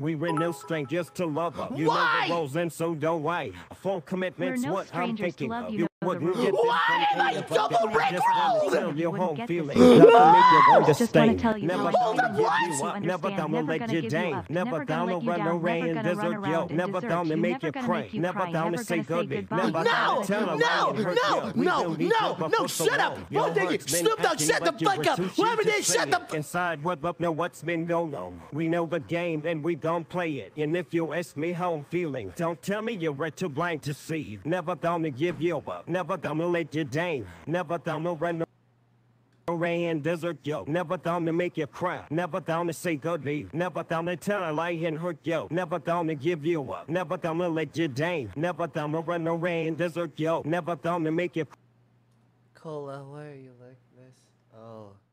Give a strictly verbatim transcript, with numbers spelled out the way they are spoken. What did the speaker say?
We were no strangers to love her. You Why? know the roles and so do I. Full commitment's We're no what I'm strangers to thinking love of. you, You know the wouldn't rules. get this Why from am I me, but double then I just wanna rickrolled? tell You your wouldn't home get feeling. this. Nothing to make you Just wanna understand. tell you Never how I down to feel. give What? you up. Never Understand, down to never let gonna you give you down. up, Never never down gonna to let you run down, away never and gonna run desert you. around and Never desert down to you, make never you gonna cry. make you Never cry, down to never say gonna say goodbye. goodbye. Never No, down to tell her no, why it hurt no, you. We no, don't need no, your no, buffer shut for up. long. One Your thing, heart's been Snoop Dogg, acting shut the like you fuck were up. too Whoever cheap to did, shut say the it. Inside, what up, know what's been going on. We know the game and we gon' play it. And if you ask me how I'm feeling, don't tell me you're too blind to see. Never gonna give you up. Never gonna let you down. Never gonna run away and desert you. Never gonna make you cry. Never gonna say goodbye. Never gonna tell a lie and hurt you. Never gonna give you up. Never gonna let you down. Never gonna run away and desert you. Never gonna make you Cola, why are you like this? Oh.